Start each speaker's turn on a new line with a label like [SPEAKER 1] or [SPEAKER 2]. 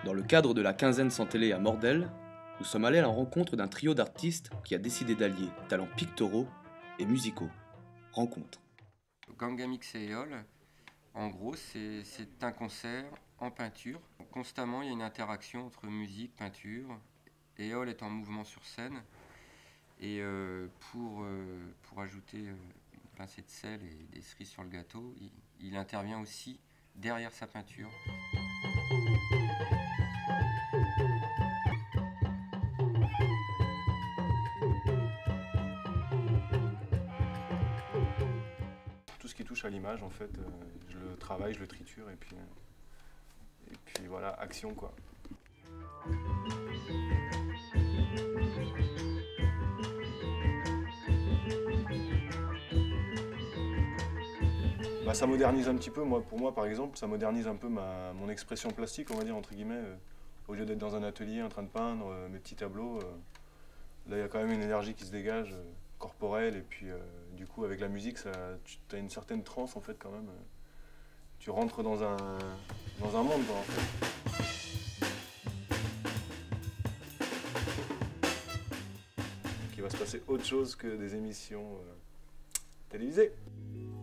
[SPEAKER 1] Dans le cadre de la quinzaine sans télé à Mordel, nous sommes allés à la rencontre d'un trio d'artistes qui a décidé d'allier talents pictoraux et musicaux. Rencontre.
[SPEAKER 2] Gangamix et Éole, en gros, c'est un concert en peinture. Constamment, il y a une interaction entre musique, peinture. Éole est en mouvement sur scène. Et pour ajouter une pincée de sel et des cerises sur le gâteau, il intervient aussi derrière sa peinture.
[SPEAKER 3] Tout ce qui touche à l'image, en fait, je le travaille, je le triture, et puis voilà, action quoi. Bah, ça modernise un petit peu, pour moi par exemple, ça modernise un peu mon expression plastique, on va dire, entre guillemets. Au lieu d'être dans un atelier en train de peindre mes petits tableaux, là il y a quand même une énergie qui se dégage, corporelle, et puis du coup avec la musique, tu as une certaine transe en fait quand même. Tu rentres dans un monde quoi, en fait. Donc il va se passer autre chose que des émissions télévisées.